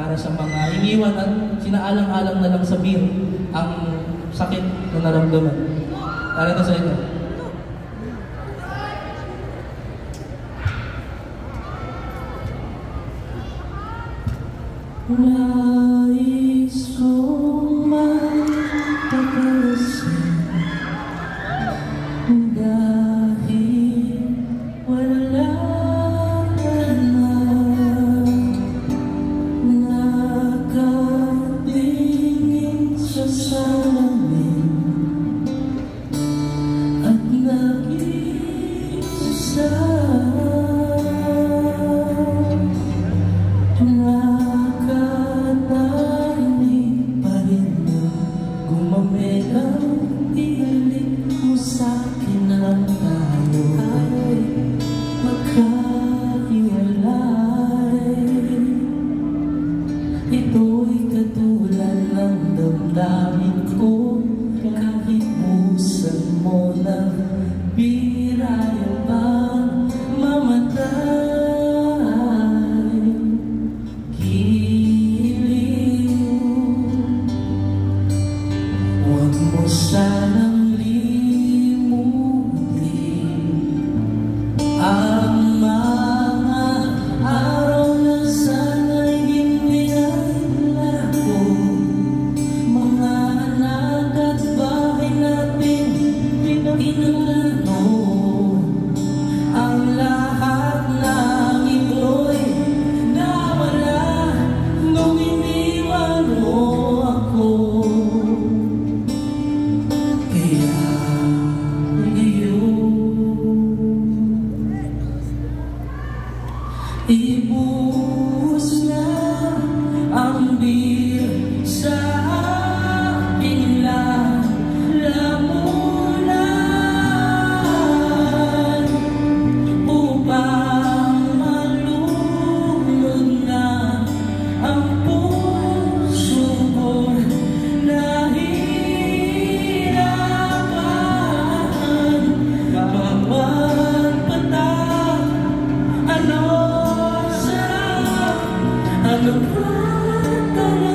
para sa mga iniwan at sinaalang-alang na lang sa beer ang sakit na naramdaman. Para ito sa inyo. Nais kong magpapalasin dahil wala ka na, nakatingin sa salamin at nag-iisa. Ito'y katulad ng damdamin ko, kahit busan mo na birayo bang mamatay. Giliw, huwag mo sanang limutin ang mga araw na sana'y hindi naglago. Mga anak at bahay natin pinagano, ang lahat ng ito'y nawala nung iniwan mo ako. Kaya ibuhos na ang beer sa aking lalamunan upang malunod na ang puso ko. Nahihirapan bawat patak, ano ba talaga?